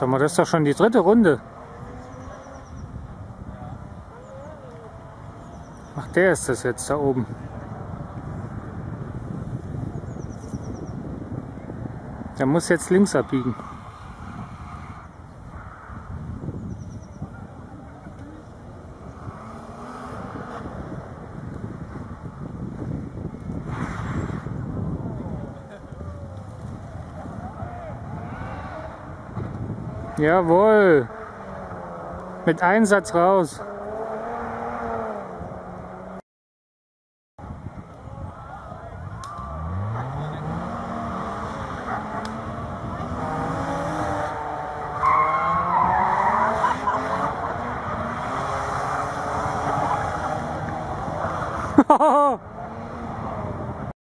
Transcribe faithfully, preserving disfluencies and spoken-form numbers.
Sag mal, das ist doch schon die dritte Runde. Ach, der ist das jetzt da oben. Der muss jetzt links abbiegen. Jawohl. Mit Einsatz raus.